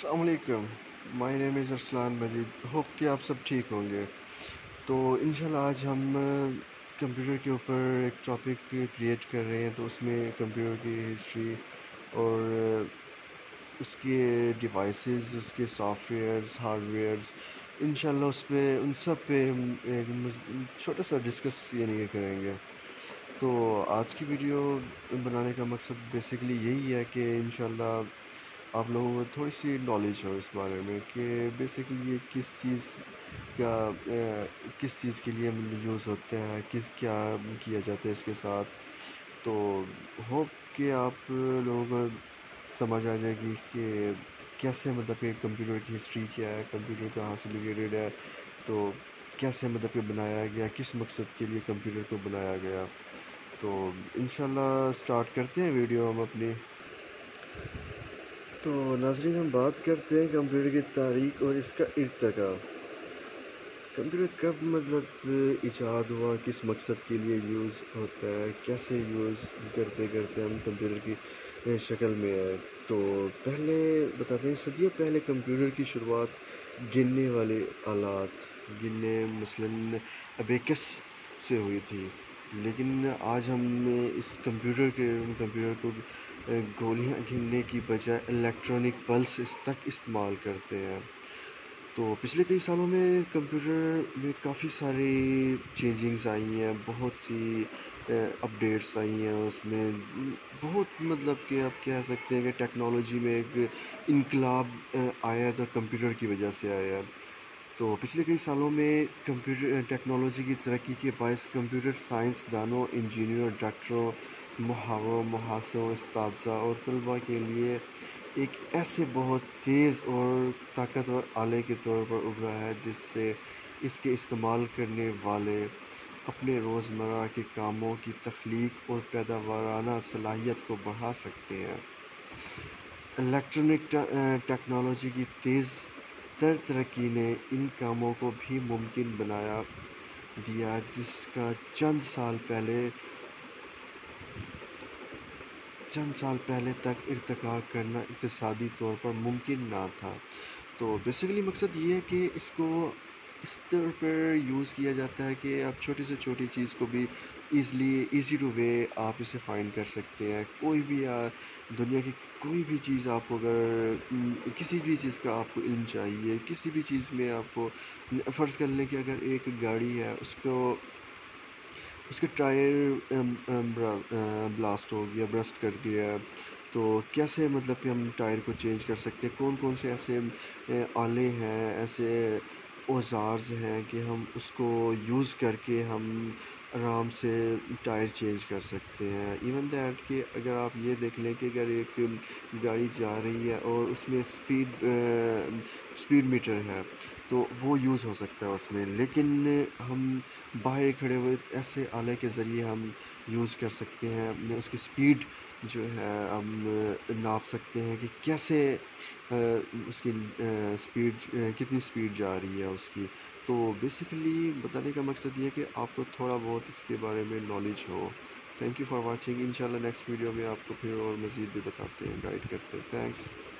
अस्सलाम वालेकुम। My name is Arsalan Majeed. Hope कि आप सब ठीक होंगे। तो इंशाल्लाह आज हम कंप्यूटर के ऊपर एक टॉपिक क्रिएट कर रहे हैं। तो उसमें कंप्यूटर की हिस्ट्री और उसके डिवाइसेस, उसके सॉफ्टवेयर्स, हार्डवेयर्स, इंशाल्लाह उस पे उन सब पे हम एक छोटा सा डिस्कस यानी करेंगे। तो आज की वीडियो बनाने का मकसद बेसिकली यही है कि इंशाल्लाह आप लोगों को थोड़ी सी नॉलेज हो इस बारे में कि बेसिकली ये किस चीज़ के लिए यूज़ होते हैं, क्या किया जाता है इसके साथ। तो होप कि आप लोगों को समझ आ जाएगी कि कैसे मतलब कि कंप्यूटर की हिस्ट्री क्या है, कंप्यूटर कहाँ से रिलेटेड है, तो कैसे मतलब कि बनाया गया, किस मकसद के लिए कंप्यूटर को बनाया गया। तो इंशाल्लाह स्टार्ट करते हैं वीडियो हम अपनी। तो नाज़रीन, हम बात करते हैं कंप्यूटर की तारीख और इसका इर्तिका। कंप्यूटर कब मतलब इजाद हुआ, किस मकसद के लिए यूज़ होता है, कैसे यूज़ करते करते हम कंप्यूटर की शक्ल में आए। तो पहले बताते हैं, सदियों पहले कंप्यूटर की शुरुआत गिनने वाले आलात, गिनने मसलन अबेकस से हुई थी। लेकिन आज हम इस कंप्यूटर को गोलियां गिनने की बजाय इलेक्ट्रॉनिक पल्स तक इस्तेमाल करते हैं। तो पिछले कई सालों में कंप्यूटर में काफ़ी सारी चेंजिंग्स आई हैं, बहुत सी अपडेट्स आई हैं। उसमें बहुत मतलब कि आप कह सकते हैं कि टेक्नोलॉजी में एक इनकलाब आया था, कंप्यूटर की वजह से आया। तो पिछले कई सालों में कंप्यूटर टेक्नोलॉजी की तरक्की के बायस कंप्यूटर साइंसदानों, इंजीनियरों, डॉक्टरों, मुहावरों, मुहासों, इस्तादज़ा और तलबा के लिए एक ऐसे बहुत तेज़ और ताकतवर आले के तौर पर उभरा है जिससे इसके इस्तेमाल करने वाले अपने रोज़मर्रा के कामों की तख्लीक और पैदावाराना सलाहियत को बढ़ा सकते हैं। इलेक्ट्रॉनिक टेक्नोलॉजी की तेज़ तर तरक्की ने इन कामों को भी मुमकिन बना दिया जिसका चंद साल पहले तक इर्तिका करना इक़्तिसादी तौर पर मुमकिन ना था। तो बेसिकली मकसद ये है कि इसको इस तौर पर यूज़ किया जाता है कि आप छोटी से छोटी चीज़ को भी ईज़ी टू वे आप इसे फाइंड कर सकते हैं। कोई भी दुनिया की कोई भी चीज़ आपको अगर किसी भी चीज़ का आपको इल्म चाहिए, किसी भी चीज़ में आपको फ़र्ज़ कर लें कि अगर एक गाड़ी है, उसके टायर ब्लास्ट हो गया, ब्रस्ट कर गया, तो कैसे मतलब कि हम टायर को चेंज कर सकते हैं। कौन कौन से ऐसे आले हैं, ऐसे औज़ार्स हैं कि हम उसको यूज़ करके हम आराम से टायर चेंज कर सकते हैं। इवन दैट कि अगर आप ये देख लें कि अगर एक गाड़ी जा रही है और उसमें स्पीड मीटर है, तो वो यूज़ हो सकता है उसमें। लेकिन हम बाहर खड़े हुए ऐसे आले के ज़रिए हम यूज़ कर सकते हैं, उसकी स्पीड जो है हम नाप सकते हैं कि कैसे उसकी कितनी स्पीड जा रही है उसकी। तो बेसिकली बताने का मकसद ये है कि आपको थोड़ा बहुत इसके बारे में नॉलेज हो। Thank you for watching. इंशाल्लाह नेक्स्ट वीडियो में आपको फिर और मज़ीद भी बताते हैं, गाइड करते हैं। थैंक्स।